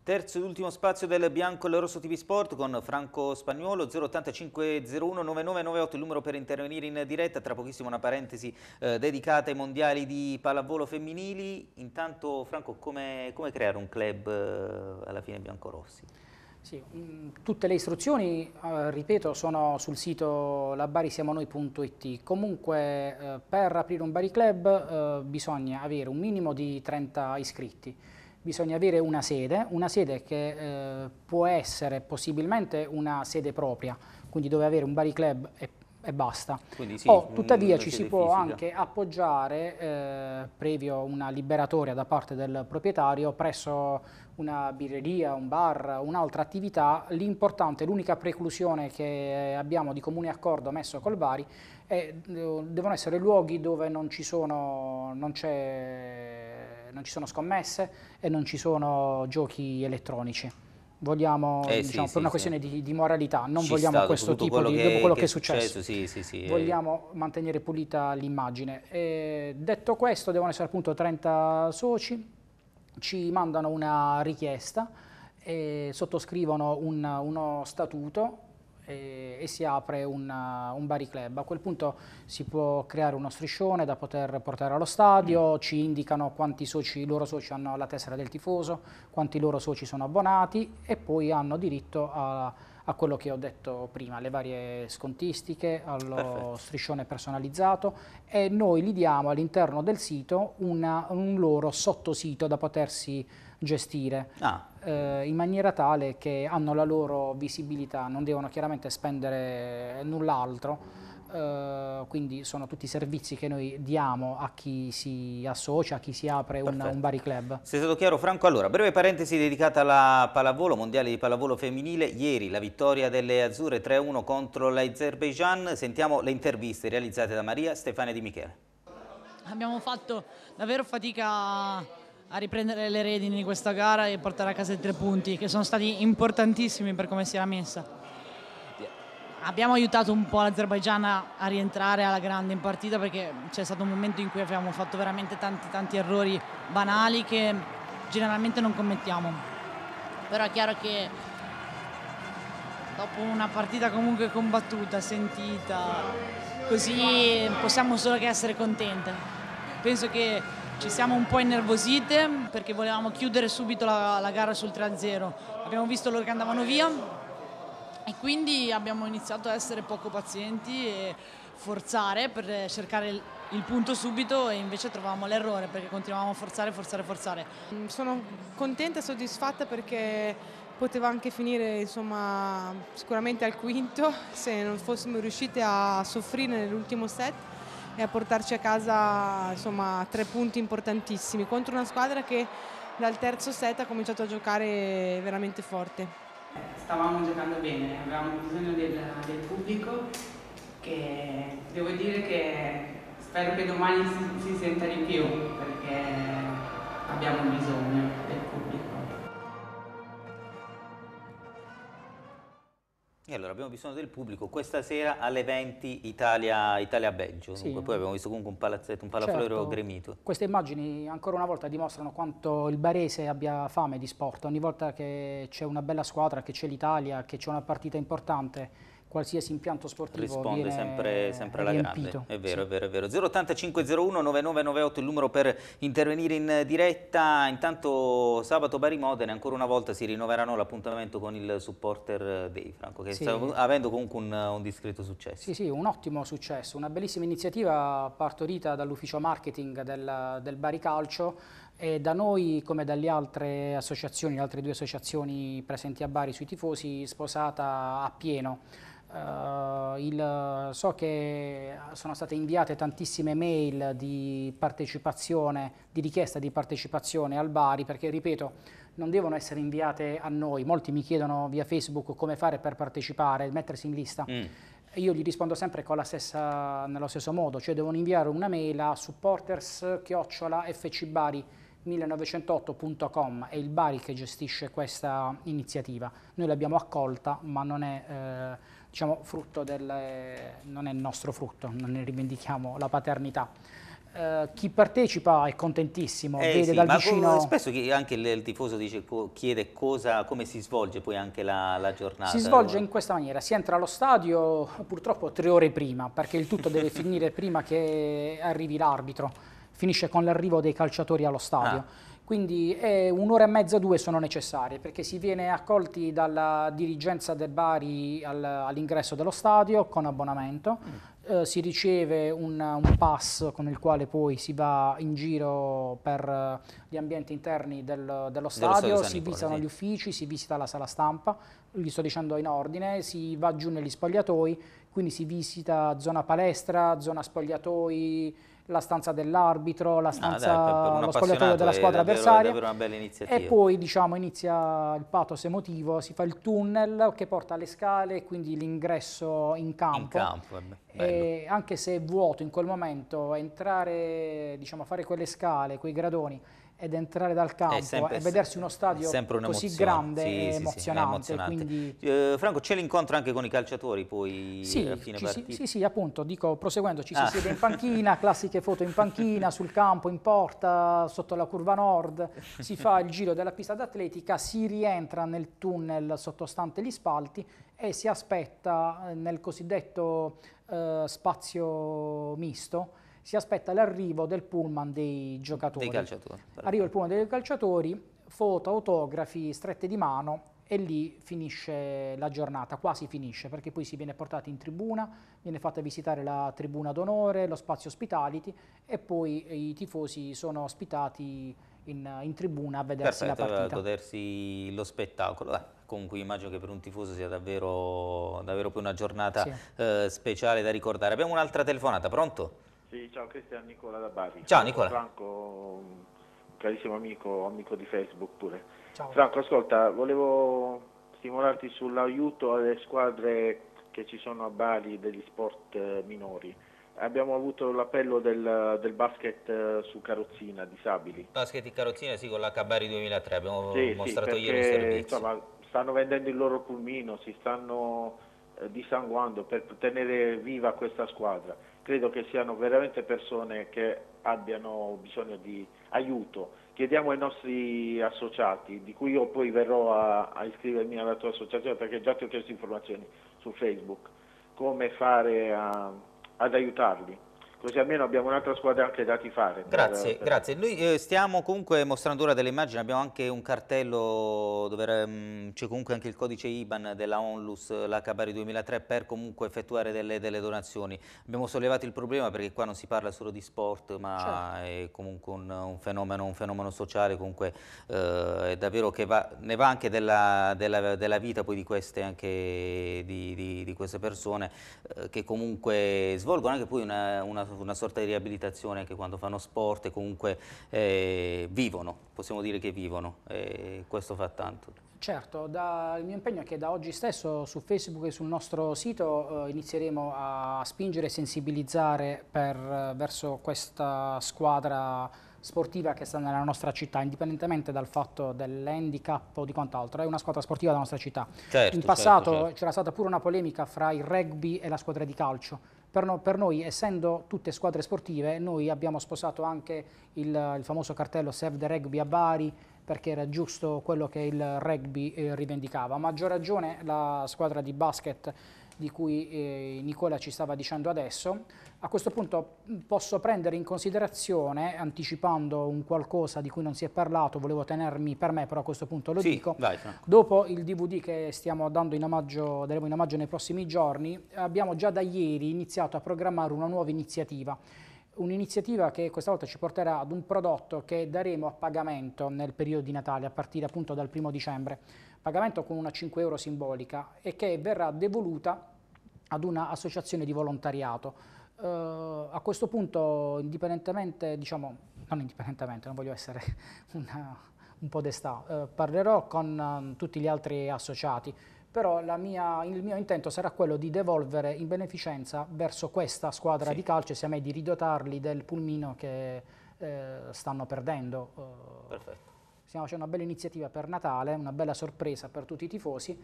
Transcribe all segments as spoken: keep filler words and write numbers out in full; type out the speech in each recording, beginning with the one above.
Terzo ed ultimo spazio del Bianco e Rosso T V Sport con Franco Spagnuolo. Zero ottantacinque zero uno novantanove novantotto il numero per intervenire in diretta. Tra pochissimo una parentesi eh, dedicata ai mondiali di pallavolo femminili. Intanto Franco, come, come creare un club eh, alla fine biancorossi? Sì, mh, tutte le istruzioni, eh, ripeto, sono sul sito labarisiamonoi punto it. Comunque eh, per aprire un Bari Club eh, bisogna avere un minimo di trenta iscritti. Bisogna avere una sede, una sede che eh, può essere possibilmente una sede propria, quindi dove avere un Bari Club e, e basta. Quindi sì, o tuttavia ci si può fisica. anche appoggiare, eh, previo una liberatoria da parte del proprietario, presso una birreria, un bar, un'altra attività. L'importante, l'unica preclusione che abbiamo di comune accordo messo col Bari è devono essere luoghi dove non ci sono, non c'è non ci sono scommesse e non ci sono giochi elettronici. Vogliamo, eh, diciamo, sì, per una sì, questione sì. di, di moralità, non Ci vogliamo sta, questo dopo tipo quello di, che, dopo quello che che è è successo, successo. sì, sì, sì, Vogliamo eh. mantenere pulita l'immagine. Detto questo, devono essere appunto trenta soci, ci mandano una richiesta, e sottoscrivono un, uno statuto e, e si apre un, un Bari Club. A quel punto si può creare uno striscione da poter portare allo stadio, mm. ci indicano quanti soci, i loro soci hanno la tessera del tifoso, quanti loro soci sono abbonati e poi hanno diritto a, a quello che ho detto prima, alle varie scontistiche, allo Perfetto. Striscione personalizzato, e noi gli diamo all'interno del sito una, un loro sottosito da potersi gestire, ah. eh, in maniera tale che hanno la loro visibilità, non devono chiaramente spendere null'altro, eh, quindi sono tutti servizi che noi diamo a chi si associa, a chi si apre un, un Bari Club. Se è stato chiaro Franco, allora breve parentesi dedicata alla pallavolo, mondiale di pallavolo femminile. Ieri la vittoria delle azzurre tre a uno contro l'Azerbaijan. Sentiamo le interviste realizzate da Maria Stefania Di Michele. Abbiamo fatto davvero fatica a riprendere le redini di questa gara e portare a casa i tre punti, che sono stati importantissimi per come si era messa. Abbiamo aiutato un po' l'Azerbaijan a rientrare alla grande in partita, perché c'è stato un momento in cui abbiamo fatto veramente tanti tanti errori banali che generalmente non commettiamo. Però è chiaro che dopo una partita comunque combattuta, sentita, così possiamo solo che essere contente. Penso che ci siamo un po' innervosite perché volevamo chiudere subito la, la gara sul tre a zero. Abbiamo visto loro che andavano via e quindi abbiamo iniziato a essere poco pazienti e forzare per cercare il, il punto subito, e invece trovavamo l'errore perché continuavamo a forzare, forzare, forzare. Sono contenta e soddisfatta perché poteva anche finire, insomma, sicuramente al quinto se non fossimo riuscite a soffrire nell'ultimo set e a portarci a casa, insomma, tre punti importantissimi contro una squadra che dal terzo set ha cominciato a giocare veramente forte. Stavamo giocando bene, avevamo bisogno del, del pubblico, che devo dire che spero che domani si, si senta di più, perché abbiamo bisogno del pubblico. E allora abbiamo bisogno del pubblico questa sera alle venti Italia-Belgio. Sì. Poi abbiamo visto comunque un palazzetto, un palafloreo certo. gremito. Queste immagini ancora una volta dimostrano quanto il barese abbia fame di sport. Ogni volta che c'è una bella squadra, che c'è l'Italia, che c'è una partita importante, qualsiasi impianto sportivo risponde viene sempre, sempre alla riempito. grande. È vero, sì. è vero, è vero. zero ottantacinque zero uno novantanove novantotto il numero per intervenire in diretta. Intanto sabato Bari Modena ancora una volta si rinnoveranno l'appuntamento con il Supporter Day, Franco, che sì. sta avendo comunque un, un discreto successo. Sì, sì, un ottimo successo, una bellissima iniziativa partorita dall'ufficio marketing del, del Bari Calcio, e da noi come dalle altre associazioni, le altre due associazioni presenti a Bari sui tifosi, sposata a pieno. Uh, il, so che sono state inviate tantissime mail di partecipazione, di richiesta di partecipazione al Bari, perché ripeto, non devono essere inviate a noi. Molti mi chiedono via Facebook come fare per partecipare, mettersi in lista. Mm. Io gli rispondo sempre con la stessa, nello stesso modo, cioè devono inviare una mail a supporters chiocciola f c bari millenovecentotto punto com. È il Bari che gestisce questa iniziativa. Noi l'abbiamo accolta, ma non è eh, diciamo, frutto del, non è il nostro frutto, non ne rivendichiamo la paternità. Uh, chi partecipa è contentissimo, eh vede sì, dal ma vicino... spesso anche il, il tifoso dice, chiede cosa, come si svolge poi anche la, la giornata. Si svolge in questa maniera, si entra allo stadio purtroppo tre ore prima, perché il tutto deve finire prima che arrivi l'arbitro, finisce con l'arrivo dei calciatori allo stadio. Ah. Quindi eh, un'ora e mezza, due sono necessarie, perché si viene accolti dalla dirigenza del Bari al, all'ingresso dello stadio con abbonamento. Mm. Uh, si riceve un, un pass con il quale poi si va in giro per uh, gli ambienti interni del, dello stadio, si visitano sì. gli uffici, si visita la sala stampa, vi sto dicendo in ordine, si va giù negli spogliatoi, quindi si visita zona palestra, zona spogliatoi, la stanza dell'arbitro, la stanza, ah, dai, lo spogliatoio della squadra davvero, avversaria, davvero una bella iniziativa. E poi diciamo inizia il pathos emotivo, si fa il tunnel che porta alle scale, quindi l'ingresso in campo. In campo, e anche se è vuoto in quel momento, entrare, diciamo, fare quelle scale, quei gradoni ed entrare dal campo sempre, e vedersi uno stadio così grande sì, è, sì, emozionante, sì, è emozionante. Quindi... Eh, Franco, c'è l'incontro anche con i calciatori poi sì, a fine ci, partita? Sì, sì, appunto, dico, proseguendo, ci si ah. siede in panchina, classiche foto in panchina, sul campo, in porta, sotto la curva nord, si fa il giro della pista d'atletica, si rientra nel tunnel sottostante gli spalti e si aspetta nel cosiddetto eh, spazio misto, si aspetta l'arrivo del pullman dei giocatori. Dei calciatori. Arriva il pullman dei calciatori, foto, autografi, strette di mano e lì finisce la giornata, quasi finisce, perché poi si viene portati in tribuna, viene fatta visitare la tribuna d'onore, lo spazio hospitality e poi i tifosi sono ospitati in, in tribuna a vedersi Perfetto, la partita. A godersi lo spettacolo. Eh, comunque immagino che per un tifoso sia davvero, davvero poi una giornata sì. eh, speciale da ricordare. Abbiamo un'altra telefonata, pronto? Sì, ciao Cristian, Nicola da Bari. Ciao Nicola. Franco, un carissimo amico, amico di Facebook pure. Ciao. Franco, ascolta, volevo stimolarti sull'aiuto alle squadre che ci sono a Bari degli sport minori. Abbiamo avuto l'appello del, del basket su carrozzina, disabili. Basket in carrozzina, sì, con la Bari duemilatré, abbiamo sì, mostrato sì, ieri il servizio. Insomma, stanno vendendo il loro pulmino, si stanno eh, dissanguando per tenere viva questa squadra. Credo che siano veramente persone che abbiano bisogno di aiuto. Chiediamo ai nostri associati, di cui io poi verrò a, a iscrivermi alla tua associazione, perché già ti ho chiesto informazioni su Facebook, come fare a, ad aiutarli. Così almeno abbiamo un'altra squadra anche da tifare. Grazie, per, per... grazie. Noi eh, stiamo comunque mostrando ora delle immagini, abbiamo anche un cartello dove um, c'è comunque anche il codice I B A N della Onlus, la Bari duemilatré, per comunque effettuare delle, delle donazioni. Abbiamo sollevato il problema perché qua non si parla solo di sport, ma certo. È comunque un, un, fenomeno, un fenomeno sociale, comunque eh, è davvero che va, ne va anche della, della, della vita poi di queste, anche di, di, di queste persone eh, che comunque svolgono anche poi una, una una sorta di riabilitazione anche quando fanno sport e comunque eh, vivono, possiamo dire che vivono, e questo fa tanto. Certo, da, il mio impegno è che da oggi stesso su Facebook e sul nostro sito eh, inizieremo a spingere e sensibilizzare per, verso questa squadra sportiva che sta nella nostra città, indipendentemente dal fatto dell'handicap o di quant'altro, è una squadra sportiva della nostra città. Certo, in passato certo, certo. c'era stata pure una polemica fra il rugby e la squadra di calcio. Per, no, per noi, essendo tutte squadre sportive, noi abbiamo sposato anche il, il famoso cartello Save the Rugby a Bari, perché era giusto quello che il rugby eh, rivendicava. A maggior ragione la squadra di basket di cui eh, Nicola ci stava dicendo adesso. A questo punto posso prendere in considerazione, anticipando un qualcosa di cui non si è parlato, volevo tenermi per me, però a questo punto lo sì, dico, vai, dopo il D V D che stiamo dando in omaggio, daremo in omaggio nei prossimi giorni, abbiamo già da ieri iniziato a programmare una nuova iniziativa. Un'iniziativa che questa volta ci porterà ad un prodotto che daremo a pagamento nel periodo di Natale, a partire appunto dal primo dicembre, pagamento con una cinque euro simbolica e che verrà devoluta ad un'associazione di volontariato. Uh, a questo punto, indipendentemente, diciamo, non indipendentemente, non voglio essere una, un podestà, uh, parlerò con uh, tutti gli altri associati, però la mia, il mio intento sarà quello di devolvere in beneficenza verso questa squadra sì. di calcio, sia a me di ridotarli del pulmino che eh, stanno perdendo. Perfetto. stiamo facendo una bella iniziativa per Natale, una bella sorpresa per tutti i tifosi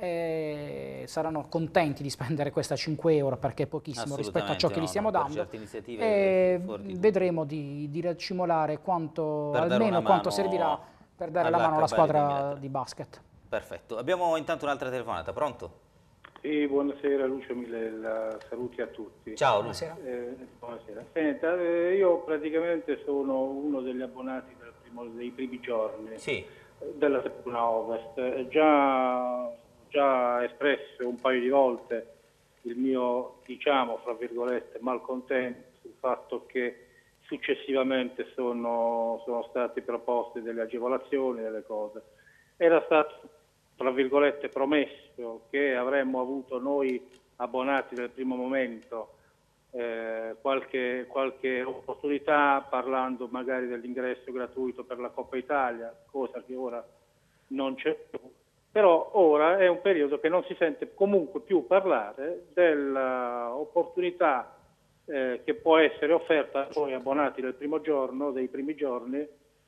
e saranno contenti di spendere questa cinque euro perché è pochissimo rispetto a ciò che no, gli stiamo no, dando e vedremo di, di racimolare quanto, almeno quanto servirà per dare la mano alla squadra di basket. Perfetto, abbiamo intanto un'altra telefonata, pronto? Sì, buonasera Lucio Milella, saluti a tutti. Ciao Lucio. Eh, buonasera. Senta, eh, io praticamente sono uno degli abbonati del primo, dei primi giorni sì. della Tribuna Ovest. Già, già espresso un paio di volte il mio, diciamo, fra virgolette, malcontento sul fatto che successivamente sono, sono state proposte delle agevolazioni, delle cose. Era stato, tra virgolette, promesso che avremmo avuto noi abbonati nel primo momento eh, qualche, qualche opportunità, parlando magari dell'ingresso gratuito per la Coppa Italia, cosa che ora non c'è più. Però ora è un periodo che non si sente comunque più parlare dell'opportunità eh, che può essere offerta a noi abbonati del primo giorno, dei primi giorni,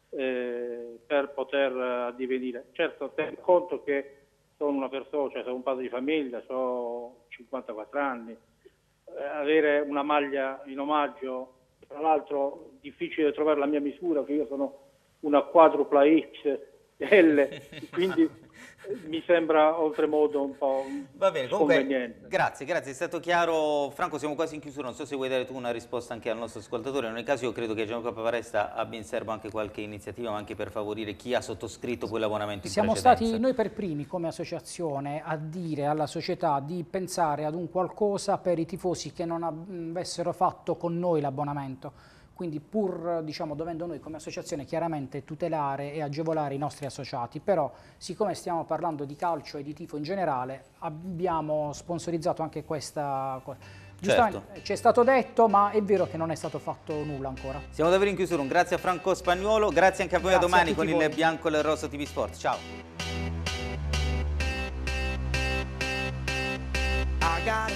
Eh, per poter addivenire. Certo, tengo conto che sono una persona, cioè sono un padre di famiglia, ho cinquantaquattro anni, eh, avere una maglia in omaggio, tra l'altro difficile trovare la mia misura, perché io sono una quadrupla X L, quindi mi sembra oltremodo un po' Va bene, comunque, grazie, grazie, è stato chiaro. Franco, siamo quasi in chiusura, non so se vuoi dare tu una risposta anche al nostro ascoltatore. In ogni caso io credo che Gianluca Pavaresta abbia in serbo anche qualche iniziativa, ma anche per favorire chi ha sottoscritto quell'abbonamento in Siamo precedenza. stati noi per primi come associazione a dire alla società di pensare ad un qualcosa per i tifosi che non avessero fatto con noi l'abbonamento. Quindi pur diciamo, dovendo noi come associazione chiaramente tutelare e agevolare i nostri associati, però siccome stiamo parlando di calcio e di tifo in generale, abbiamo sponsorizzato anche questa cosa. Giustamente certo. Ci è stato detto, ma è vero che non è stato fatto nulla ancora. Siamo davvero in chiusura, un grazie a Franco Spagnuolo, grazie anche a voi, grazie a domani a con voi. Il Bianco e il Rosso T V Sport. Ciao.